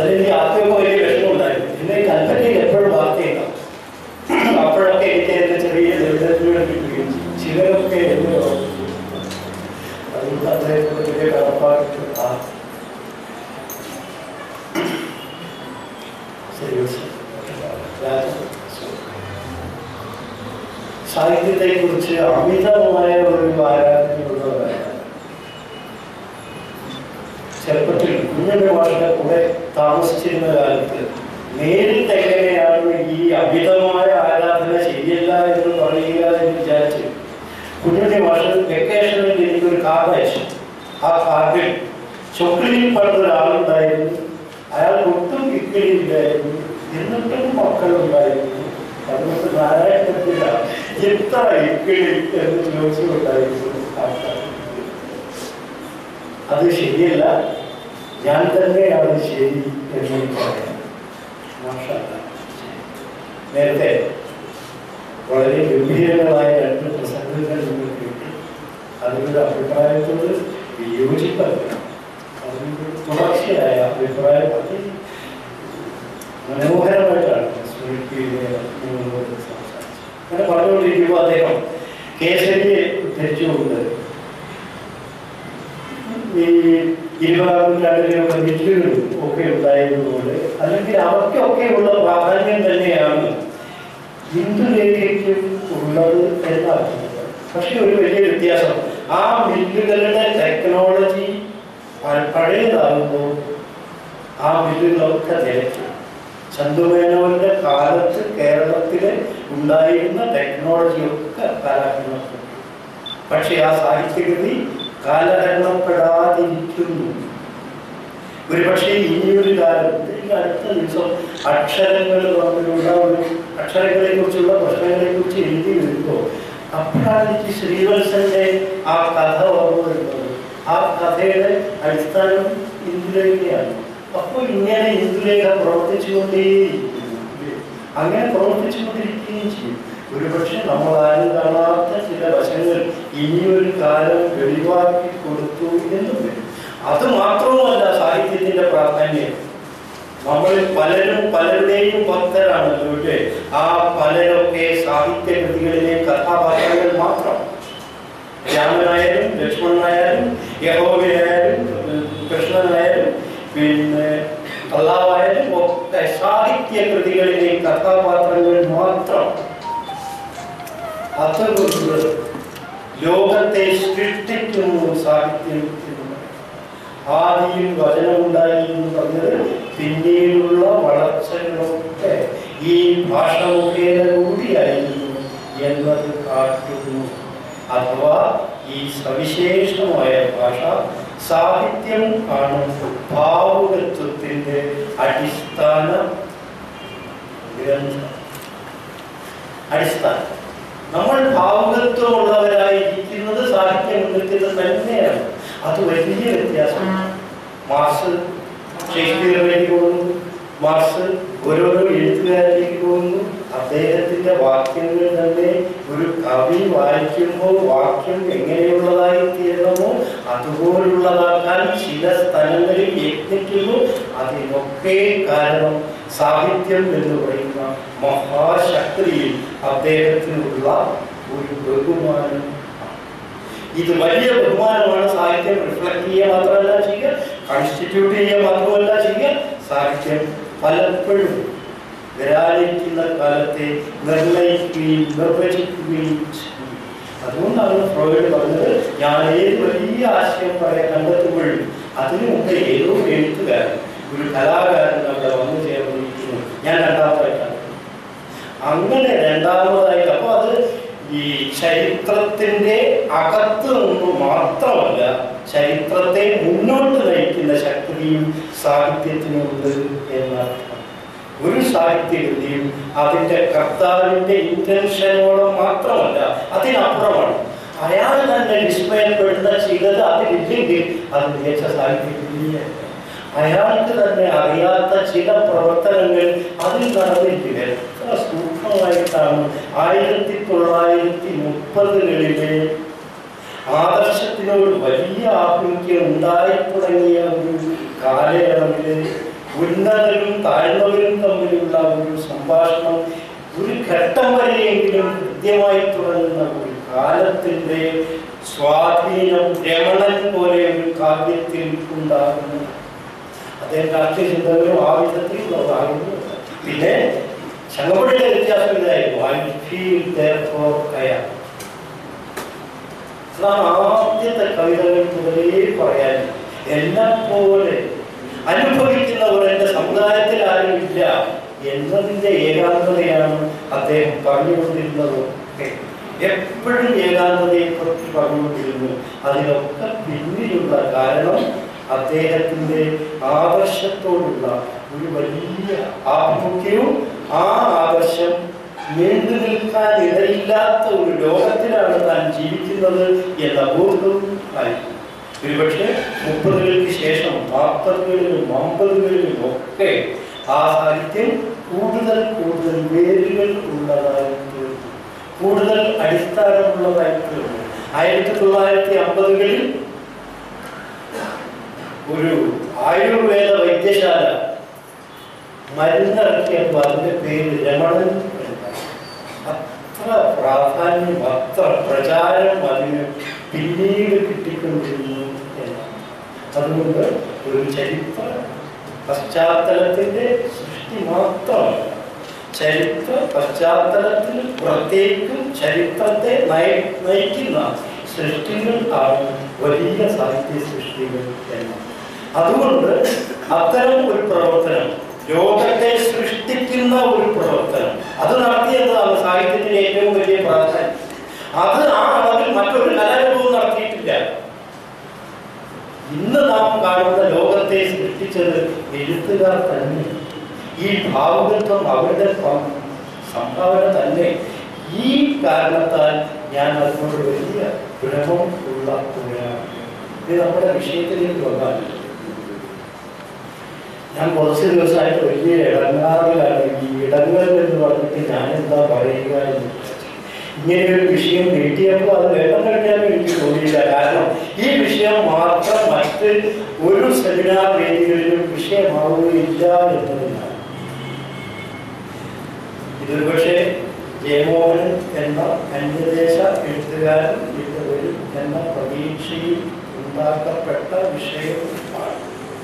അതിലെനിക്ക് ആദ്യമൊക്കെ വലിയ വിഷമമുണ്ടായിരുന്നു. പിന്നെ കൽപ്പറ്റയിൽ എപ്പോഴും വാർത്തയുണ്ടാവും. അപ്പോഴൊക്കെ എനിക്ക് എൻ്റെ ചെറിയ ദുരിതത്തിലൂടെ കിട്ടുകയും ചിലരൊക്കെ എന്നെ അതുകൊണ്ട് അദ്ദേഹത്തെ വലിയ കടപ്പാട്ട് സാഹിത്യത്തെക്കുറിച്ച് അമിതമായ ഒരു ആരാധനയുള്ളവരാണ്. ചെറുപ്പത്തിൽ കുഞ്ഞുണ്ണി മാഷിന്റെ കൂടെ താമസിച്ചിരുന്ന കാലത്ത് നേരിട്ട് എങ്ങനെയാണ് ഈ അമിതമായ ആരാധന ശരിയല്ല എന്ന് പറയുക എന്ന് വിചാരിച്ചു കുഞ്ഞുണ്ണി മാഷ് വെക്കേഷനിൽ എനിക്കൊരു കാർഡ് അയച്ചു. ആ കാർഡിൽ ചൊക്ലിയിൽ പണ്ടൊരാളുണ്ടായിരുന്നു. അയാൾക്ക് ഒട്ടും ഇക്കിളിയില്ലായിരുന്നു, എന്നിട്ടും മക്കളുണ്ടായിരുന്നു. അതുകൊണ്ട് നാരായണത്തില എത്ര ഇക്കിളി എന്ന് ചോദിച്ചുകൊണ്ടായിരുന്നു. അത് ശരിയല്ല, ഞാൻ തന്നെയാണ് ശരി എന്ന് പറയാം. നേരത്തെ വളരെ ഗംഭീരങ്ങളായ 2 പ്രസംഗങ്ങൾ നിങ്ങൾ കേട്ടു. അതിൻ്റെ അഭിപ്രായത്തോട് വിയോജിപ്പല്ല, അതിൻ്റെ തുടർച്ചയായ അഭിപ്രായം അത് മനോഹരമായിട്ടാണ് അങ്ങനെ പറഞ്ഞുകൊണ്ടിരിക്കുമ്പോൾ അദ്ദേഹം കേസരിയെ ധരിച്ചുകൊണ്ട് ഈ 20-ാം നൂറ്റാണ്ടിലുള്ള മില്ലുകളും ഒക്കെ ഉണ്ടായിരുന്നതുകൊണ്ട് അല്ലെങ്കിൽ അവർക്കൊക്കെയുള്ള പ്രാധാന്യം തന്നെയാണ് ഹിന്ദുലേഖയ്ക്കും ഉള്ളത് എന്നാണ്. പക്ഷെ ഒരു വലിയ വ്യത്യാസം, ആ മില്ലുകളുടെ ടെക്നോളജി പഴയതാകുമ്പോൾ ആ മില്ലുകളൊക്കെ നിലയ്ക്കും. ചന്തുമേനോന്റെ കാലത്ത് കേരളത്തില് ഉണ്ടായിരുന്ന ടെക്നോളജിയൊക്കെ കാലഹരണപ്പെട്ടു. പക്ഷെ ആ സാഹിത്യകൃതി കാലഹരണപ്പെടാതിരിക്കുന്നു. ഒരുപക്ഷെ ഇനിയൊരു കാലത്ത് ഈ അടുത്ത ദിവസം അക്ഷരങ്ങൾ തമ്മിലുള്ള അക്ഷരങ്ങളെ കുറിച്ചുള്ള പ്രശ്നങ്ങളെ കുറിച്ച് എഴുതി വരുമ്പോൾ അപ്പോഴാണ് എനിക്ക് ശ്രീവത്സന്റെ ആ കഥ ഓർമ്മ വരുന്നത്. ആ കഥയുടെ അടിസ്ഥാനം ഇന്ദുലേഖയാണ്. അപ്പോൾ ഇങ്ങനെ ഇന്ദുലേഖ പ്രവർത്തിച്ചുകൊണ്ടേയിരിക്കുന്നു, അങ്ങനെ പ്രവർത്തിച്ചുകൊണ്ടിരിക്കുകയും ചെയ്യും. ഒരുപക്ഷെ നമ്മൾ ആരും കാണാത്ത ചില വശങ്ങൾ ഇനിയൊരു കാലം വെളിവാക്കി കൊടുത്തു എന്നും വരും. അത് മാത്രവുമല്ല സാഹിത്യത്തിന്റെ പ്രാധാന്യം. നമ്മളിൽ പലരും പലരുടെയും ഭക്തരാണല്ലോ അല്ലേ? ആ പലരൊക്കെ സാഹിത്യ കൃതികളിലെ കഥാപാത്രങ്ങൾ മാത്രം. രാമനായാലും ലക്ഷ്മണനായാലും യഹോവയായാലും കൃഷ്ണനായാലും പിന്നെ അള്ളാവായാലും ഒക്കെ സാഹിത്യ കൃതികളിലെ കഥാപാത്രങ്ങൾ മാത്രം. അതുകൊണ്ട് ലോകത്തെ സൃഷ്ടിക്കുന്നു സാഹിത്യം. ആദിയിൽ വചനമുണ്ടായി എന്ന് പറഞ്ഞത് പിന്നീടുള്ള വളർച്ചകളൊക്കെ ഈ ഭാഷ മുഖേന കൂടിയായിരുന്നു എന്നത് കാട്ടുന്നു. അഥവാ ഈ സവിശേഷമായ ഭാഷ സാഹിത്യം ആണ് ഭാവുകത്വത്തിന്റെ അടിസ്ഥാന അടിസ്ഥാനം. നമ്മൾ ഭാവുകത്വമുള്ളവരായിരിക്കുന്നത് സാഹിത്യ മുഖ്യത്തിൽ തന്നെയാണ്. അത് വലിയ വ്യത്യാസമാണ്. മാർക്സ് ഷേക്സ്പിയറിലേക്ക് പോകുന്നു, മാർക്സ് ഓരോരോ എഴുത്തുകാരിലേക്ക് പോകുന്നു. അദ്ദേഹത്തിന്റെ വാക്യങ്ങൾ തന്നെ ഒരു കവി വായിക്കുമ്പോൾ വാക്യം എങ്ങനെയുള്ളതായി തീരണമോ അതുപോലുള്ളതാക്കാൻ ചില സ്ഥലങ്ങളിൽ യത്നിക്കുന്നു. അതിനൊക്കെ കാരണം സാഹിത്യം എന്ന് പറയുന്ന മഹാശക്തിയിൽ അദ്ദേഹത്തിനുള്ള ഒരു ബഹുമാനം. ഇത് വലിയ ബഹുമാനമാണ്. സാഹിത്യം റിഫ്ലക്ട് ചെയ്യുക മാത്രമല്ല ചെയ്യുക, കോൺസ്റ്റിറ്റ്യൂട്ട് ചെയ്യുക മാത്രമല്ല ചെയ്യുക, സാഹിത്യം പലപ്പോഴും വരാനിരിക്കുന്ന കാലത്തെ നിർണയിക്കുകയും നിർവചിക്കുകയും ചെയ്യും. അതുകൊണ്ടാണ് ഫ്രോയിഡ് പറഞ്ഞത്, ഞാൻ ഏത് വലിയ ആശയം കണ്ടെത്തുമ്പോഴും അതിനു മുമ്പ് ഏതോ എഴുത്തുകാരൻ, ഒരു കലാകാരൻ അവിടെ വന്നു ചേർന്നിരിക്കുന്നു, ഞാൻ രണ്ടാമതായിട്ടാണ്. അങ്ങനെ രണ്ടാമതായി അപ്പോൾ അത് ഈ ചരിത്രത്തിന്റെ അകത്ത് നിന്ന് മാത്രമല്ല, ചരിത്രത്തെ മുന്നോട്ട് നയിക്കുന്ന ശക്തിയും സാഹിത്യത്തിനുണ്ട് എന്നർത്ഥം. ഒരു സാഹിത്യകൃതിയും അതിന്റെ കർത്താവിന്റെ ഇന്റൻഷനോളം മാത്രമല്ല, അതിനപ്പുറമാണ്. അയാൾ തന്നെ വിസ്മയപ്പെടുന്ന ചിലത് അതിലില്ലെങ്കിൽ അത് മികച്ച സാഹിത്യകൃതിയല്ല. അയാൾക്ക് തന്നെ അറിയാത്ത ചില പ്രവർത്തനങ്ങൾ അതിൽ നടന്നിരിക്കുക. എത്ര സൂക്ഷ്മമായിട്ടാണ് 1930കളിലെ ആദർശത്തിനോട് വലിയ ആഭിമുഖ്യം ഉണ്ടായി തുടങ്ങിയ ഒരു കാലയളവില് ഉന്നതരും താഴ്ന്നവരും തമ്മിലുള്ള ഒരു സംഭാഷണം ഒരു ഘട്ടം വരെയെങ്കിലും കൃത്യമായി തുടങ്ങുന്ന ഒരു കാലത്തിന്റെ സ്വാധീനം രമണൻ പോലെ ഒരു കാവ്യത്തിൽ ഉണ്ടാകുന്നു. അദ്ദേഹം രാഷ്ട്രീയ ചിന്തകരും ആ വിധത്തിൽ ഉള്ളതാകുന്നു. പിന്നെ ചങ്ങമ്പുഴയുടെ വ്യത്യാസം ഇതായിരുന്നു, അതാണ് ആദ്യത്തെ കവിതകൾ മുതലേ പറയാൻ എന്നെ പോലെ അനുഭവിക്കുന്നവർ എൻ്റെ സമുദായത്തിൽ ആരുമില്ല എന്നതിൻ്റെ ഏകാന്തതയാണ് അദ്ദേഹം പറഞ്ഞുകൊണ്ടിരുന്നത്. എപ്പോഴും ഏകാന്തതയെക്കുറിച്ച് പറഞ്ഞുകൊണ്ടിരുന്നു. അതിനൊക്കെ പിന്നിലുള്ള കാരണം അദ്ദേഹത്തിൻ്റെ ആദർശത്തോടുള്ള ഒരു വലിയ ആഭിമുഖ്യവും ആ ആദർശം നീണ്ടു നിൽക്കാൻ ഇടയില്ലാത്ത ഒരു ലോകത്തിലാണ് താൻ ജീവിക്കുന്നത് എന്ന ബോധവും ആയിരുന്നു. ഒരുപക്ഷെ 30-കൾക്ക് ശേഷം 40-കളിലും 50-കളിലും ഒക്കെ ആ സാഹിത്യം കൂടുതൽ കൂടുതൽ വേരുകൾ ഉള്ളതായി തീർന്നു, കൂടുതൽ അടിസ്ഥാനമുള്ളതായി തീർന്നു. 1950-കളിൽ ഒരു ആയുർവേദ വൈദ്യശാല മരുന്നിറക്കിയപ്പോൾ അതിൻ്റെ പേര് രമണൻ. അത്ര പ്രാധാന്യം, അത്ര പ്രചാരം അതിന് പിന്നീട് കിട്ടിക്കൊണ്ടിരുന്നു എന്നാണ്. അതുകൊണ്ട് ഒരു ചരിത്ര പശ്ചാത്തലത്തിൻ്റെ സൃഷ്ടി മാത്രമല്ല, ചരിത്ര പശ്ചാത്തലത്തിൽ പ്രത്യേകിച്ചും ചരിത്രത്തെ നയിക്കുന്ന സൃഷ്ടികൾ ആണ് വലിയ സാഹിത്യ സൃഷ്ടികൾ എന്നാണ്. അതുകൊണ്ട് അത്തരം ഒരു പ്രവർത്തനം, ലോകത്തെ സൃഷ്ടിക്കുന്ന ഒരു പ്രവർത്തനം, അത് നടത്തിയതാണ് സാഹിത്യത്തിന് ഏറ്റവും വലിയ പ്രാധാന്യം. അത് ആ അളവിൽ മറ്റൊരു കലാരൂപവും നടത്തിയിട്ടില്ല. ഇന്ന് നാം കാണുന്ന ലോകത്തെ സൃഷ്ടിച്ചത് എഴുത്തുകാർ തന്നെ. ഈ ഭാവുകത്വം അവരുടെ സംഭാവന തന്നെ. ഈ കാരണത്താൽ ഞാൻ അതിനോട് വലിയ ഭ്രമം ഉള്ള ഒരാളാണ്. ഇത് നമ്മുടെ വിഷയത്തിലേക്ക് വന്നാൽ ഞാൻ കുറച്ച് ദിവസമായിട്ട് വലിയ ഇടങ്ങാറിലാണ്. ഈ ഇടങ്ങൾ എന്ന് പറഞ്ഞിട്ട് ഞാനെന്താ പറയുക എന്ന്. ഇങ്ങനെയൊരു വിഷയം കിട്ടിയപ്പോൾ അത് വേണം കഴിക്കാനും എനിക്ക് തോന്നിയില്ല. കാരണം ഈ വിഷയം മാത്രം മറ്റ് ഒരു സെമിനാർ വേദികളിലും വിഷയമാവുകയില്ല എന്നതിനാണ്. ഇതൊരു പക്ഷേ ജയമോഹനൻ എന്ന അന്യദേശ എഴുത്തുകാരൻ ഇതുവരും എന്ന പ്രതീക്ഷയിൽ ഉണ്ടാക്കപ്പെട്ട വിഷയമാണ്.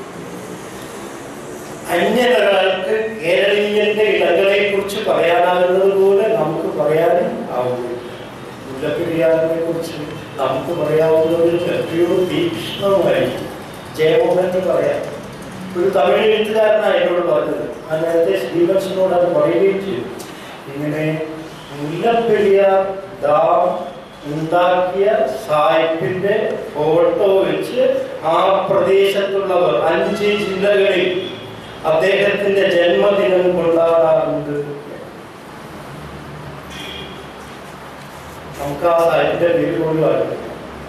അന്യൊരാൾക്ക് കേരളീയന്റെ ഇടങ്ങളെ കുറിച്ച് പറയാനാകുന്നത് പോലെ നമുക്ക് പറയാനും ആവുകയില്ല. മുല്ലപ്പെരിയാറിനെ കുറിച്ച് നമുക്ക് പറയാവുന്നതിൽ എത്രയോ തീക്ഷ്ണമായി ജയമോഹന് പറയാം. ഒരു തമിഴ് എഴുത്തുകാരനാണ് എന്നോട് പറഞ്ഞത്. ആ നേരത്തെ ശ്രീവത്സനോട് അത് പറയുകയും ചെയ്തു. ഇങ്ങനെ മുല്ലപ്പെരിയാർ ഡാം ഉണ്ടാക്കിയ സായിപ്പിന്റെ ഫോട്ടോ വെച്ച് ആ പ്രദേശത്തുള്ളവർ 5 ജില്ലകളിൽ അദ്ദേഹത്തിന്റെ ജന്മദിനം കൊണ്ടാടാറുണ്ട്. നമുക്ക് ആ സാഹിത്യത്തിന്റെ പേര് പോലും അറിയില്ല.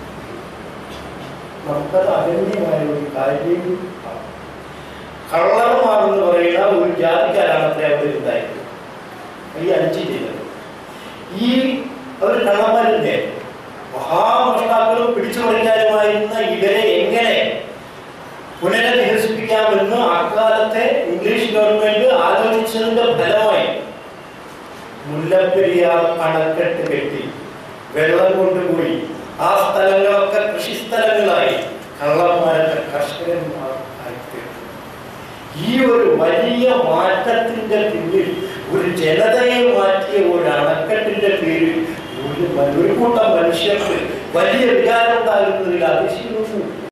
നമുക്കത് അഗണ്യമായ ഒരു കാര്യം. കള്ളന്മാരെന്ന് പറയുന്ന ഒരു ജാതിക്കാരാണ് അത്ര അവിടെ ഉണ്ടായിരുന്നത്. ഈ 5 ജില്ലകൾ ഈ അവർ കള്ളന്മാരിന്റെ മഹാമഷ്ടാക്കളും പിടിച്ചു പറിക്കാനുമായിരുന്ന ഇവരെ എങ്ങനെ പുനരധിവസിപ്പിക്കാമെന്ന് അക്കാലത്തെ ഇംഗ്ലീഷ് ഗവൺമെന്റ് ആലോചിച്ചതിന്റെ ഫലമായി മുല്ലപ്പെരിയാർ അണക്കെട്ട് കെട്ടി വെള്ളം കൊണ്ടുപോയി ആ സ്ഥലങ്ങളൊക്കെ കൃഷിസ്ഥലങ്ങളായി കള്ളന്മാരൊക്കെ കർഷകന്മാർ ആയിത്തീർന്നു. ഈ ഒരു വലിയ മാറ്റത്തിന്റെ പിന്നിൽ ഒരു ജനതയെ മാറ്റിയ ഒരു അണക്കെട്ടിന്റെ പേരിൽ ഒരു കൂട്ടം മനുഷ്യർക്ക് വലിയ വികാരം ഉണ്ടാകുന്നതിൽ അതിശയമൊന്നുമില്ല.